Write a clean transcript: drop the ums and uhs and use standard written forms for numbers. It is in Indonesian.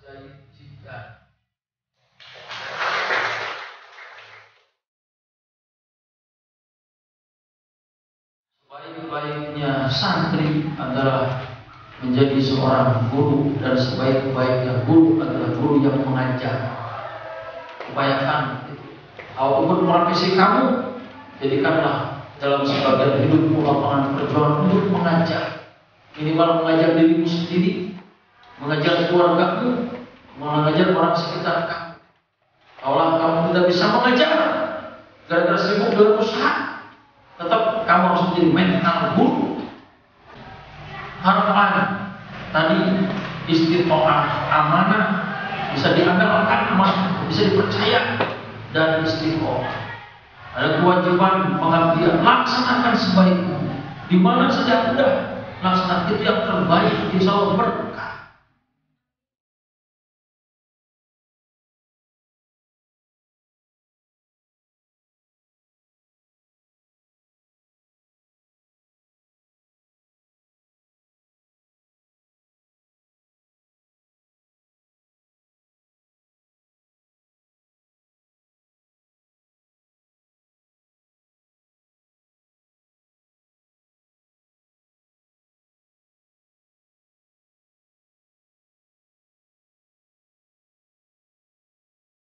jika sebaik-baiknya santri adalah menjadi seorang guru, dan sebaik-baiknya guru adalah guru yang mengajar. Upayakan apapun profesi kamu, jadikanlah dalam sebagian hidupmu lapangan perjuangan untuk mengajar. Minimal mengajar dirimu sendiri, mengajar keluargamu, mengajar orang sekitar kamu. Kalau kamu tidak bisa mengajar gara-gara sibuk dalam usaha, tetap kamu harus menjadi mental guru. Harapan tadi istiqomah, amanah, bisa diandalkan, amanah, bisa dipercaya, dan istiqomah. Ada kewajiban pengabdian, laksanakan sebaiknya. Di mana saja udah laksanakan itu yang terbaik, insya Allah berkah.